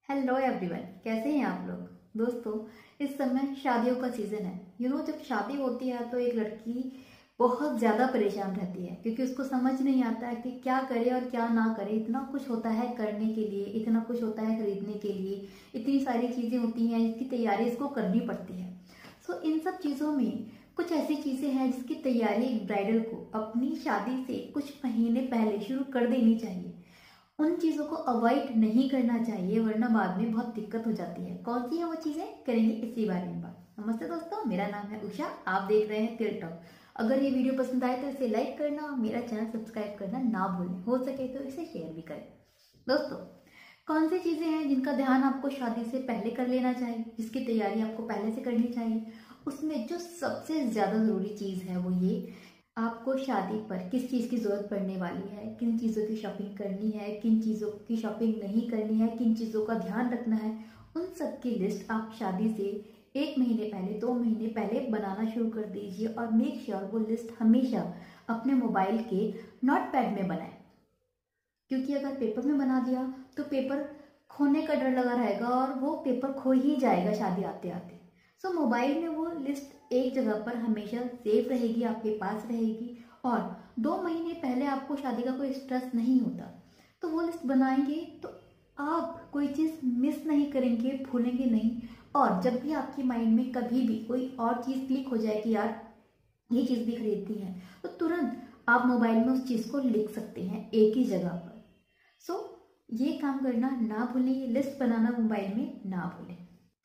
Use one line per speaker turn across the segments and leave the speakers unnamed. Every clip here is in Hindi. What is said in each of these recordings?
हेलो एवरीवन, कैसे हैं आप लोग। दोस्तों, इस समय शादियों का सीजन है। जब शादी होती है तो एक लड़की बहुत ज़्यादा परेशान रहती है क्योंकि उसको समझ नहीं आता है कि क्या करे और क्या ना करे। इतना कुछ होता है करने के लिए, इतना कुछ होता है खरीदने के लिए, इतनी सारी चीज़ें होती हैं जिसकी तैयारी इसको करनी पड़ती है। सो इन सब चीज़ों में कुछ ऐसी चीज़ें हैं जिसकी तैयारी एक ब्राइडल को अपनी शादी से कुछ महीने पहले शुरू कर देनी चाहिए। उन चीज़ों को अवॉइड नहीं करना चाहिए, वरना बाद में बहुत दिक्कत हो जाती है। कौन सी है वो चीज़ें, करेंगे इसी बारे में बात। नमस्ते दोस्तों, मेरा नाम है उषा, आप देख रहे हैं तिल टॉक। अगर ये वीडियो पसंद आए तो इसे लाइक करना और मेरा चैनल सब्सक्राइब करना ना भूलें। हो सके तो इसे शेयर भी करें। दोस्तों, कौन सी चीज़ें हैं जिनका ध्यान आपको शादी से पहले कर लेना चाहिए, जिसकी तैयारी आपको पहले से करनी चाहिए। उसमें जो सबसे ज़्यादा ज़रूरी चीज़ है वो ये, आपको शादी पर किस चीज़ की ज़रूरत पड़ने वाली है, किन चीज़ों की शॉपिंग करनी है, किन चीज़ों की शॉपिंग नहीं करनी है, किन चीज़ों का ध्यान रखना है, उन सब की लिस्ट आप शादी से 1 महीने पहले 2 महीने पहले बनाना शुरू कर दीजिए। और मेक श्योर वो लिस्ट हमेशा अपने मोबाइल के नोट पैड में बनाएं, क्योंकि अगर पेपर में बना दिया तो पेपर खोने का डर लगा रहेगा और वो पेपर खो ही जाएगा शादी आते आते। सो मोबाइल में वो लिस्ट एक जगह पर हमेशा सेफ रहेगी, आपके पास रहेगी। और 2 महीने पहले आपको शादी का कोई स्ट्रेस नहीं होता, तो वो लिस्ट बनाएंगे तो आप कोई चीज़ मिस नहीं करेंगे, भूलेंगे नहीं। और जब भी आपकी माइंड में कभी भी कोई और चीज़ क्लिक हो जाए कि यार ये चीज़ भी खरीदनी है, तो तुरंत आप मोबाइल में उस चीज़ को लिख सकते हैं एक ही जगह पर। सो ये काम करना ना भूलें, ये लिस्ट बनाना मोबाइल में ना भूलें।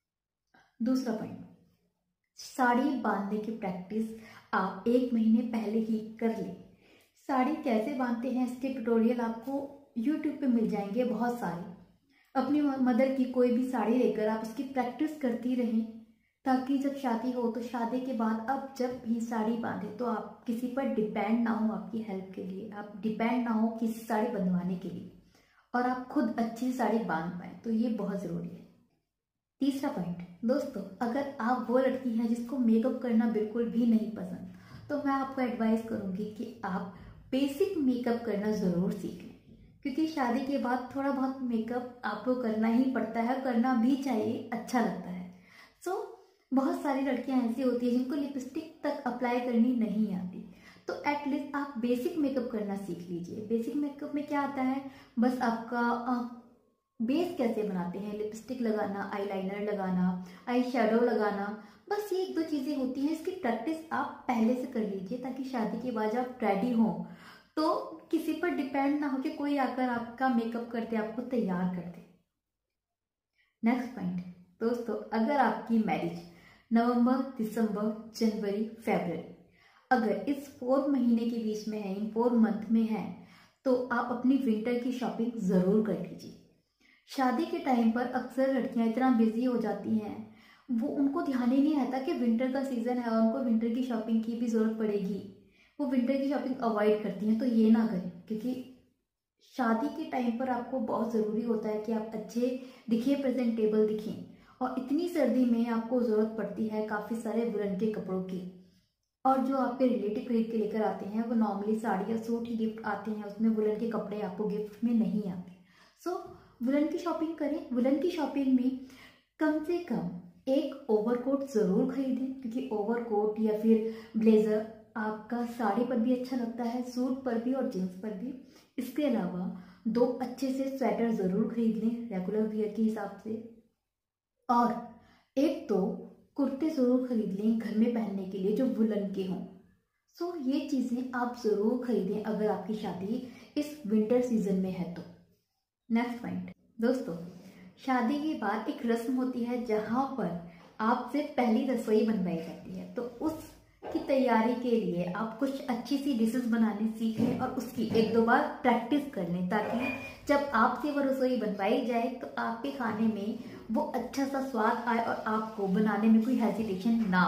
दूसरा पॉइंट, साड़ी बांधने की प्रैक्टिस आप 1 महीने पहले ही कर लें। साड़ी कैसे बांधते हैं इसके ट्यूटोरियल आपको यूट्यूब पे मिल जाएंगे बहुत सारे। अपनी मदर की कोई भी साड़ी लेकर आप उसकी प्रैक्टिस करती रहें, ताकि जब शादी हो तो शादी के बाद अब जब भी साड़ी बांधे तो आप किसी पर डिपेंड ना हो आपकी हेल्प के लिए, आप डिपेंड ना हो किसी साड़ी बंधवाने के लिए, और आप खुद अच्छी साड़ी बांध पाए। तो ये बहुत ज़रूरी है। तीसरा पॉइंट, दोस्तों, अगर आप वो लड़की हैं जिसको मेकअप करना बिल्कुल भी नहीं पसंद, तो मैं आपको एडवाइस करूंगी कि आप बेसिक मेकअप करना ज़रूर सीख लें, क्योंकि शादी के बाद थोड़ा बहुत मेकअप आपको करना ही पड़ता है, करना भी चाहिए, अच्छा लगता है। सो बहुत सारी लड़कियां ऐसी होती है जिनको लिपस्टिक तक अप्लाई करनी नहीं आती, तो एटलीस्ट आप बेसिक मेकअप करना सीख लीजिए। बेसिक मेकअप में क्या आता है, बस आपका बेस कैसे बनाते हैं, लिपस्टिक लगाना, आईलाइनर लगाना, आई शेडो लगाना, बस ये 1-2 चीज़ें होती हैं। इसकी प्रैक्टिस आप पहले से कर लीजिए, ताकि शादी के बाद जब रेडी हों तो किसी पर डिपेंड ना हो कि कोई आकर आपका मेकअप करते आपको तैयार कर दे। नेक्स्ट पॉइंट, दोस्तों, अगर आपकी मैरिज नवंबर, दिसंबर, जनवरी, फरवरी, अगर इस 4 महीने के बीच में है, इन 4 मंथ में है, तो आप अपनी विंटर की शॉपिंग ज़रूर कर लीजिए। शादी के टाइम पर अक्सर लड़कियां इतना बिजी हो जाती हैं, वो उनको ध्यान ही नहीं रहता कि विंटर का सीज़न है और उनको विंटर की शॉपिंग की भी ज़रूरत पड़ेगी। वो विंटर की शॉपिंग अवॉइड करती हैं। तो ये ना करें, क्योंकि शादी के टाइम पर आपको बहुत ज़रूरी होता है कि आप अच्छे दिखें, प्रेजेंटेबल दिखें। और इतनी सर्दी में आपको ज़रूरत पड़ती है काफ़ी सारे वुलन के कपड़ों की। और जो आपके रिलेटिव खरीद के लेकर आते हैं वो नॉर्मली साड़ी या सूट ही गिफ्ट आते हैं, उसमें वुलन के कपड़े आपको गिफ्ट में नहीं आते। सो वुलन की शॉपिंग करें। वुलन की शॉपिंग में कम से कम एक ओवरकोट ज़रूर खरीदें, क्योंकि ओवरकोट या फिर ब्लेज़र आपका साड़ी पर भी अच्छा लगता है, सूट पर भी और जीन्स पर भी। इसके अलावा 2 अच्छे से स्वेटर ज़रूर खरीद लें रेगुलर वियर के हिसाब से, और 1-2 कुर्ते ज़रूर खरीद लें घर में पहनने के लिए जो वुलन के हों। सो ये चीज़ें आप ज़रूर खरीदें अगर आपकी शादी इस विंटर सीजन में है तो। नेक्स्ट पॉइंट, दोस्तों, शादी के बाद एक रस्म होती है जहाँ पर आपसे पहली रसोई बनवाई जाती है। तो उसकी तैयारी के लिए आप कुछ अच्छी सी डिशेस बनाने सीख लें और उसकी 1-2 बार प्रैक्टिस कर लें, ताकि जब आपसे वो रसोई बनवाई जाए तो आपके खाने में वो अच्छा सा स्वाद आए और आपको बनाने में कोई हेजिटेशन ना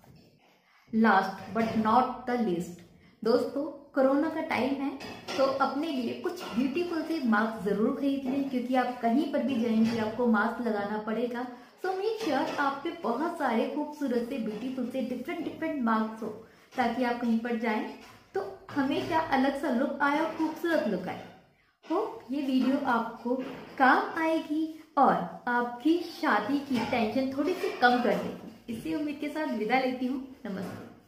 हो। Last but not the least, दोस्तों, कोरोना का टाइम है, तो अपने लिए कुछ ब्यूटीफुल से मास्क ज़रूर खरीद लें, क्योंकि आप कहीं पर भी जाएंगे आपको मास्क लगाना पड़ेगा। सो मेक श्योर आप पे बहुत सारे खूबसूरत से, ब्यूटीफुल से, डिफरेंट मास्क हो, ताकि आप कहीं पर जाएं तो हमेशा अलग सा लुक आए और खूबसूरत लुक आए। होप ये वीडियो आपको काम आएगी और आपकी शादी की टेंशन थोड़ी सी कम कर देगी। इसी उम्मीद के साथ विदा लेती हूँ। नमस्ते।